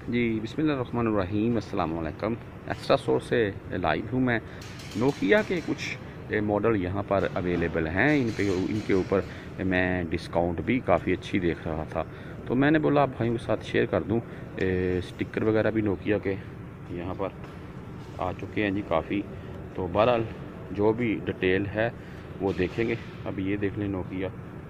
जी बिस्मिल्लाहिर्रहमानिर्रहीम अस्सलाम वालेकुम। एक्स्ट्रा सोर्स से लाइव हूँ मैं। नोकिया के कुछ मॉडल यहाँ पर अवेलेबल हैं। इनके ऊपर मैं डिस्काउंट भी काफ़ी अच्छी देख रहा था, तो मैंने बोला आप भाइयों के साथ शेयर कर दूँ। स्टिकर वगैरह भी नोकिया के यहाँ पर आ चुके हैं जी काफ़ी। तो बहरहाल जो भी डिटेल है वो देखेंगे। अब ये देख लें नोकिया।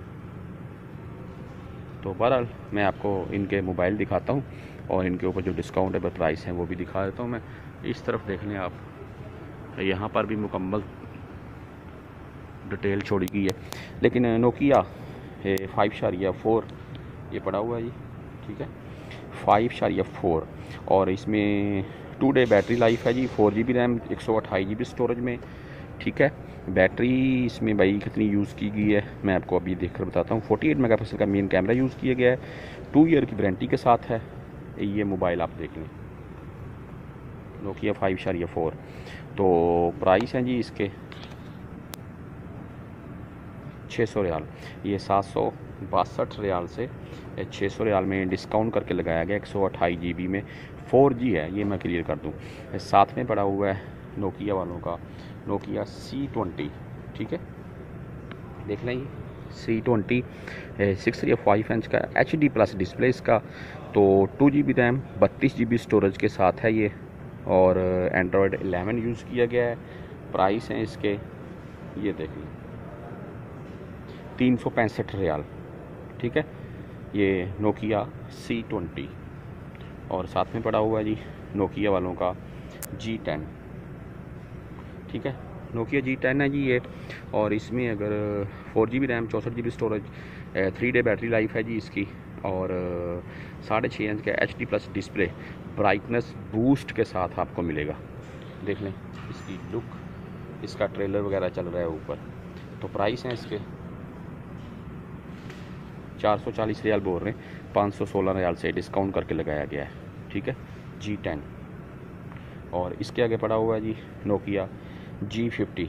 तो बहरहाल मैं आपको इनके मोबाइल दिखाता हूँ और इनके ऊपर जो डिस्काउंटेबल प्राइस हैं वो भी दिखा देता हूँ मैं। इस तरफ देख लें आप, यहाँ पर भी मुकम्मल डिटेल छोड़ी गई है। लेकिन नोकिया 5.4 ये पड़ा हुआ है जी, ठीक है, 5.4 और इसमें 2 डे बैटरी लाइफ है जी, 4 GB रैम, 128 GB स्टोरेज में, ठीक है। बैटरी इसमें भाई कितनी यूज़ की गई है मैं आपको अभी देख कर बताता हूँ। 48 मेगापिक्सल का मेन कैमरा यूज़ किया गया है, 2 ईयर की वारंटी के साथ है। ये मोबाइल आप देख लें, नोकिया 5.4। तो प्राइस हैं जी इसके 600 रियाल। ये 762 रियाल से 600 रियाल में डिस्काउंट करके लगाया गया। 128 GB में 4G है, ये मैं क्लियर कर दूँ। साथ में पड़ा हुआ है नोकिया वालों का नोकिया C20, ठीक है, देख लें। C20 6.5 इंच का HD+ डिस्प्ले इसका। तो 2 GB रैम, 32 GB स्टोरेज के साथ है ये, और एंड्रॉयड 11 यूज़ किया गया है। प्राइस हैं इसके, ये देख लें, 365 रियाल, ठीक है। ये नोकिया C20 और साथ में पड़ा हुआ है जी नोकिया वालों का G10, ठीक है। नोकिया G10 है जी ये, और इसमें अगर 4 GB RAM, 64 GB storage, 3 day battery life है जी इसकी, और 6.5 इंच का HD+ डिस्प्ले ब्राइटनेस बूस्ट के साथ आपको मिलेगा। देख लें इसकी लुक, इसका ट्रेलर वगैरह चल रहा है ऊपर। तो प्राइस हैं इसके 440 रियाल बोल रहे हैं, 516 रियाल से डिस्काउंट करके लगाया गया है, ठीक है, G10। और इसके आगे पड़ा हुआ है जी नोकिया G50,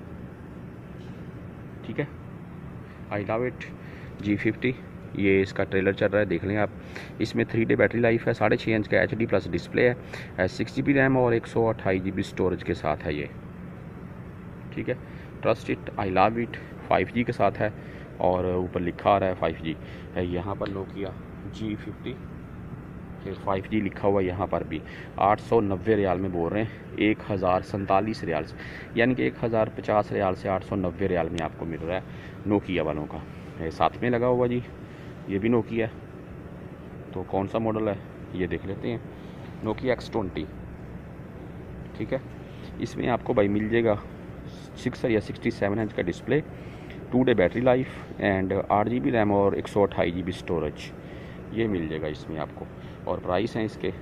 ठीक है, आई लव इट G50। ये इसका ट्रेलर चल रहा है, देख लें आप। इसमें 3 डे बैटरी लाइफ है, 6.5 इंच का HD+ डिस्प्ले है, 6 GB रैम और 128 GB स्टोरेज के साथ है ये, ठीक है। Trust it, I love it 5G के साथ है, और ऊपर लिखा आ रहा है 5G है यहाँ पर। नोकिया G50 फिर 5G लिखा हुआ है यहाँ पर भी। 890 रियाल में बोल रहे हैं, 1047 रियाल से, यानी कि 1050 रियाल से 890 रियाल में आपको मिल रहा है नोकिया वालों का। साथ में लगा हुआ जी ये भी नोकिया है। तो कौन सा मॉडल है ये देख लेते हैं, नोकिया X20, ठीक है। इसमें आपको भाई मिल जाएगा 67 इंच का display, 2 day battery life and 8 GB RAM और 128 GB स्टोरेज, ये मिल जाएगा इसमें आपको। और प्राइस हैं इसके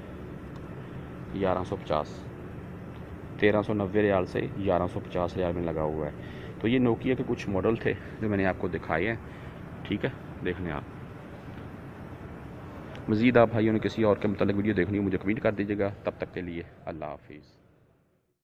1150, 1390 रियाल से 1150 रियाल में लगा हुआ है। तो ये नोकिया के कुछ मॉडल थे जो मैंने आपको दिखाए हैं, ठीक है, देख लें आप। मज़ीद आप भाइयों ने किसी और के मतलब वीडियो देखनी हो मुझे कमेंट कर दीजिएगा। तब तक के लिए अल्लाह हाफिज़।